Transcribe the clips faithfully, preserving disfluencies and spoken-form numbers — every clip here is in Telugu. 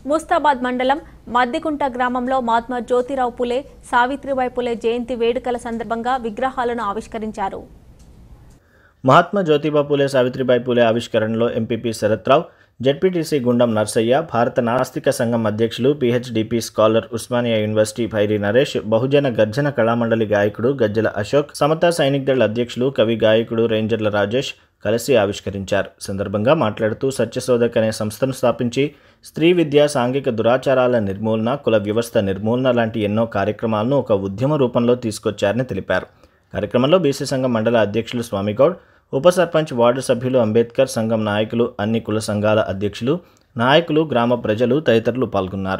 ముస్తాబాద్ మండలం మద్దికుంట గ్రామంలో మహాత్మా జ్యోతిరావు పులే, సావిత్రిబాయి పులే జయంతి వేడుకల సందర్భంగా విగ్రహాలను ఆవిష్కరించారు. మహాత్మా జ్యోతిబా పులే, సావిత్రిబాయి పులే ఆవిష్కరణలో ఎంపీపీ శరత్రావు, జెడ్పీటీసీ గుండం నర్సయ్య, భారత నాస్తిక సంఘం అధ్యక్షులు, PhD scholar, Osmania university Bhairi Naresh, Bahujana Garjana Kalamandali గాయకుడు గజ్జల అశోక్, సమతా సైనిక్ దళ్ అధ్యక్షులు, కవి గాయకుడు రేంజర్ల రాజేష్ కలిసి ఆవిష్కరించారు. సందర్భంగా మాట్లాడుతూ సత్యశోధక్ అనే సంస్థను స్థాపించి స్త్రీ విద్య, సాంఘిక దురాచారాల నిర్మూలన, కుల వ్యవస్థ నిర్మూలన లాంటి ఎన్నో కార్యక్రమాలను ఒక ఉద్యమ రూపంలో తీసుకొచ్చారని తెలిపారు. కార్యక్రమంలో బీసీ సంఘం మండల అధ్యక్షులు స్వామిగౌడ్, ఉప సర్పంచ్, వార్డు సభ్యులు, అంబేద్కర్ సంఘం నాయకులు, అన్ని కుల సంఘాల అధ్యక్షులు, నాయకులు, గ్రామ ప్రజలు తదితరులు పాల్గొన్నారు.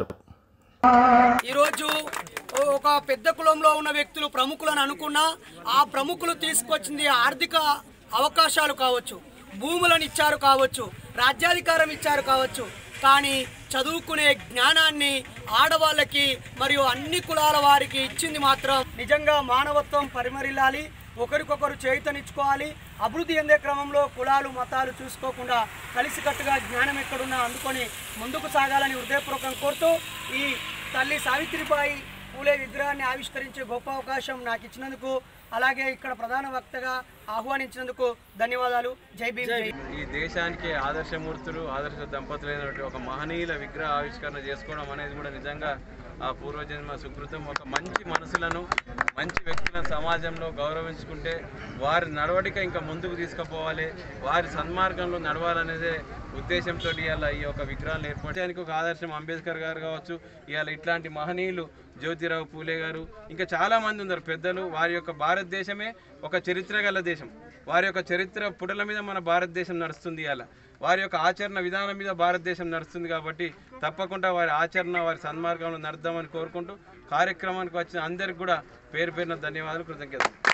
ఈరోజు ఒక పెద్ద కులంలో ఉన్న వ్యక్తులు ప్రముఖులను అనుకున్నా ఆ ప్రముఖులు తీసుకొచ్చింది ఆర్థిక అవకాశాలు కావచ్చు, భూములను ఇచ్చారు కావచ్చు, రాజ్యాధికారం ఇచ్చారు కావచ్చు, కానీ చదువుకునే జ్ఞానాన్ని ఆడవాళ్ళకి మరియు అన్ని కులాల వారికి ఇచ్చింది మాత్రం నిజంగా మానవత్వం పరిమరిల్లాలి, ఒకరికొకరు చేతనిచ్చుకోవాలి. అభివృద్ధి చెందే క్రమంలో కులాలు మతాలు చూసుకోకుండా కలిసికట్టుగా జ్ఞానం ఎక్కడున్నా అందుకొని ముందుకు సాగాలని హృదయపూర్వకంగా కోరుతూ ఈ తల్లి సావిత్రిబాయి పూలే విగ్రహాన్ని ఆవిష్కరించే గొప్ప అవకాశం నాకు ఇచ్చినందుకు, అలాగే ఇక్కడ ప్రధాన వక్తగా ఆహ్వానించినందుకు ధన్యవాదాలు. జై భీమ్. ఈ దేశానికి ఆదర్శమూర్తులు, ఆదర్శ దంపతులైనటువంటి ఒక మహనీయుల విగ్రహ ఆవిష్కరణ చేసుకోవడం అనేది కూడా నిజంగా ఆ పూర్వజన్మ సుకృతం. ఒక మంచి మనసులను, మంచి వ్యక్తులను సమాజంలో గౌరవించుకుంటే వారి నడవడిక ఇంకా ముందుకు తీసుకుపోవాలి, వారి సన్మార్గంలో నడవాలనేదే ఉద్దేశంతో ఇవాళ ఈ యొక్క విగ్రహాలు ఏర్పడడానికి ఒక ఆదర్శం అంబేద్కర్ గారు కావచ్చు, ఇవాళ ఇట్లాంటి మహనీయులు జ్యోతిరావు పూలే గారు, ఇంకా చాలామంది ఉన్నారు పెద్దలు. వారి యొక్క భారతదేశమే ఒక చరిత్ర గల దేశం. వారి యొక్క చరిత్ర పుటల మీద మన భారతదేశం నడుస్తుంది. ఇవాళ వారి యొక్క ఆచరణ విధానం మీద భారతదేశం నడుస్తుంది. కాబట్టి తప్పకుండా వారి ఆచరణ, వారి సన్మార్గంలో నడుద్దామని కోరుకుంటూ కార్యక్రమానికి వచ్చిన అందరికి కూడా పేరు పేరున ధన్యవాదాలు, కృతజ్ఞతలు.